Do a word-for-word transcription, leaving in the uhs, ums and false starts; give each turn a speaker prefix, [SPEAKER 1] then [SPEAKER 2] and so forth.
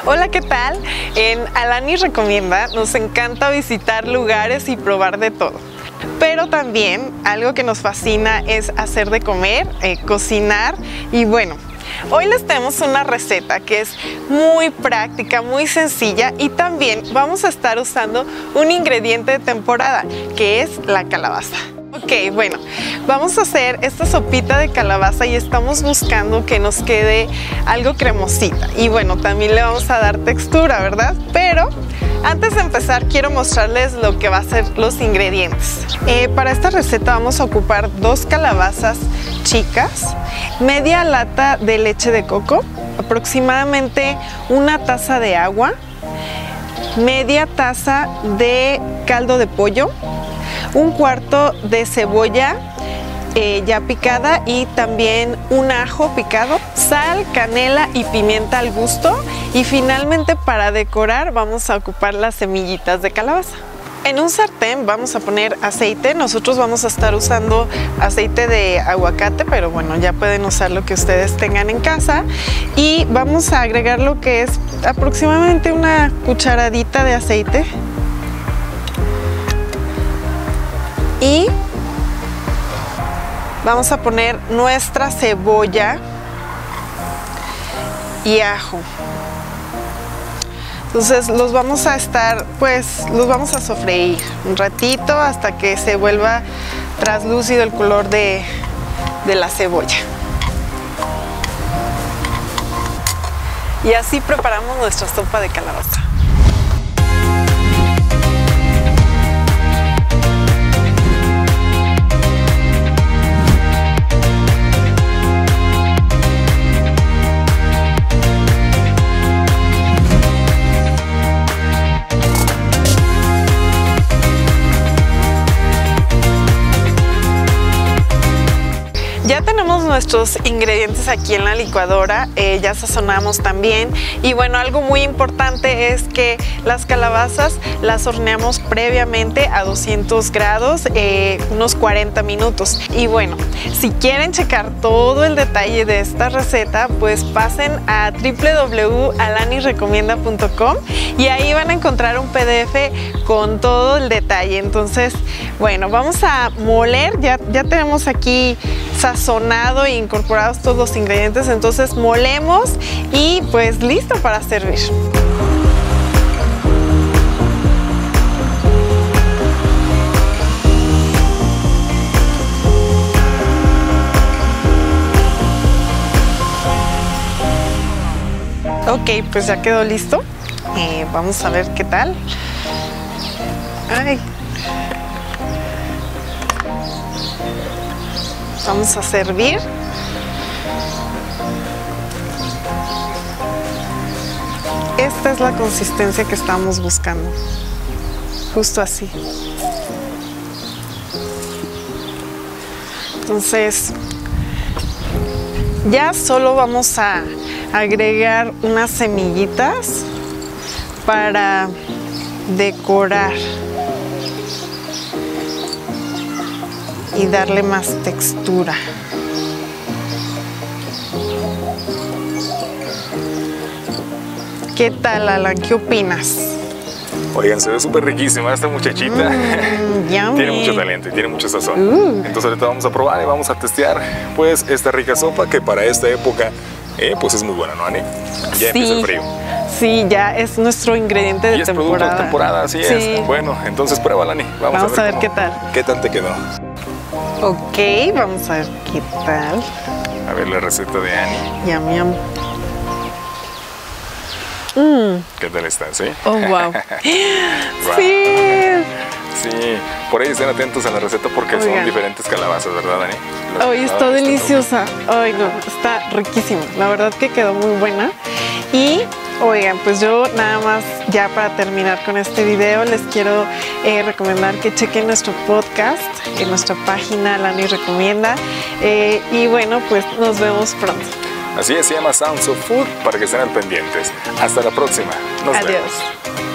[SPEAKER 1] Hola, ¿qué tal? En Alani Recomienda nos encanta visitar lugares y probar de todo. Pero también algo que nos fascina es hacer de comer, eh, cocinar y bueno, hoy les tenemos una receta que es muy práctica, muy sencilla y también vamos a estar usando un ingrediente de temporada que es la calabaza. Ok, bueno, vamos a hacer esta sopita de calabaza y estamos buscando que nos quede algo cremosita y bueno, también le vamos a dar textura, ¿verdad? Pero antes de empezar quiero mostrarles lo que va a ser los ingredientes. Eh, para esta receta vamos a ocupar dos calabazas chicas, media lata de leche de coco, aproximadamente una taza de agua, media taza de caldo de pollo, un cuarto de cebolla eh, ya picada y también un ajo picado, sal, canela y pimienta al gusto y finalmente para decorar vamos a ocupar las semillitas de calabaza. En un sartén vamos a poner aceite, nosotros vamos a estar usando aceite de aguacate, pero bueno, ya pueden usar lo que ustedes tengan en casa y vamos a agregar lo que es aproximadamente una cucharadita de aceite. Y vamos a poner nuestra cebolla y ajo. Entonces los vamos a estar, pues los vamos a sofreír un ratito hasta que se vuelva traslúcido el color de, de la cebolla. Y así preparamos nuestra sopa de calabaza. Ya tenemos nuestros ingredientes aquí en la licuadora, eh, ya sazonamos también y bueno, algo muy importante es que las calabazas las horneamos previamente a doscientos grados, eh, unos cuarenta minutos. Y bueno, si quieren checar todo el detalle de esta receta, pues pasen a w w w punto alani recomienda punto com y ahí van a encontrar un P D F con todo el detalle. Entonces, bueno, vamos a moler, ya, ya tenemos aquí sazonado e incorporados todos los ingredientes, entonces molemos y pues listo para servir. Ok, pues ya quedó listo. Eh, vamos a ver qué tal. Ay. Vamos a servir. Esta es la consistencia que estamos buscando. Justo así. Entonces, ya solo vamos a agregar unas semillitas para decorar y darle más textura. ¿Qué tal, Alan? ¿Qué opinas?
[SPEAKER 2] Oigan, se ve súper riquísima esta muchachita.
[SPEAKER 1] Mm,
[SPEAKER 2] tiene mucho talento y tiene mucho sazón.
[SPEAKER 1] Uh.
[SPEAKER 2] Entonces ahorita vamos a probar y vamos a testear pues esta rica sopa que para esta época eh, pues es muy buena, ¿no, Ani? Ya
[SPEAKER 1] Sí.
[SPEAKER 2] empieza el frío.
[SPEAKER 1] Sí, ya es nuestro ingrediente de
[SPEAKER 2] y es
[SPEAKER 1] temporada.
[SPEAKER 2] producto de temporada, así
[SPEAKER 1] Sí.
[SPEAKER 2] es. Bueno, entonces pruébala, Ani. Vamos,
[SPEAKER 1] Vamos
[SPEAKER 2] a ver,
[SPEAKER 1] a ver
[SPEAKER 2] cómo-
[SPEAKER 1] qué tal.
[SPEAKER 2] ¿Qué tal te quedó?
[SPEAKER 1] Ok, vamos a ver qué tal.
[SPEAKER 2] A ver la receta de Ani.
[SPEAKER 1] Yum, yum. Mm.
[SPEAKER 2] ¿Qué tal está? ¿Sí?
[SPEAKER 1] Oh, wow.
[SPEAKER 2] Wow.
[SPEAKER 1] Sí.
[SPEAKER 2] Sí, por ahí estén atentos a la receta porque
[SPEAKER 1] Oigan.
[SPEAKER 2] son diferentes calabazas, ¿verdad, Dani? Las
[SPEAKER 1] Ay, está
[SPEAKER 2] calabazas
[SPEAKER 1] deliciosa. Ay, no, está riquísima. La verdad que quedó muy buena. Y, oigan, pues yo nada más ya para terminar con este video les quiero eh, recomendar que chequen nuestro podcast en nuestra página Alani Recomienda. Eh, y bueno, pues nos vemos pronto.
[SPEAKER 2] Así es, se llama Sounds of Food para que estén al pendientes. Hasta la próxima. Nos
[SPEAKER 1] Adiós.
[SPEAKER 2] vemos.